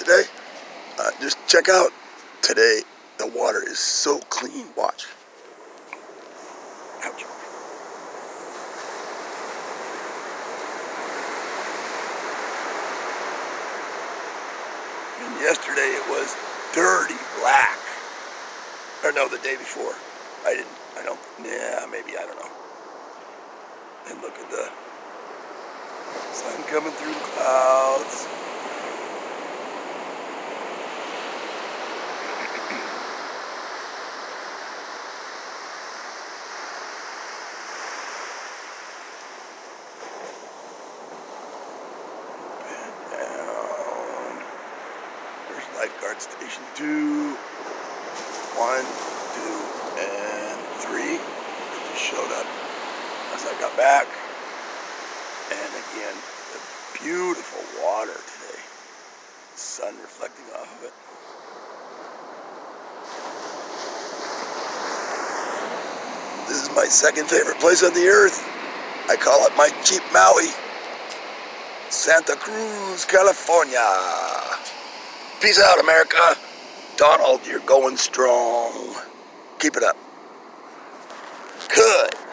today. Just check out today. The water is so clean. Watch. Ouch. And yesterday it was dirty black. Or no, the day before. Maybe, I don't know. And look at the sun coming through the clouds. Down. There's lifeguard station 2. 1, 2, and 3. It just showed up as I got back. And again, the beautiful water today. The sun reflecting off of it. This is my second favorite place on the earth. I call it my cheap Maui. Santa Cruz, California. Peace out, America. Donald, you're going strong. Keep it up. Good.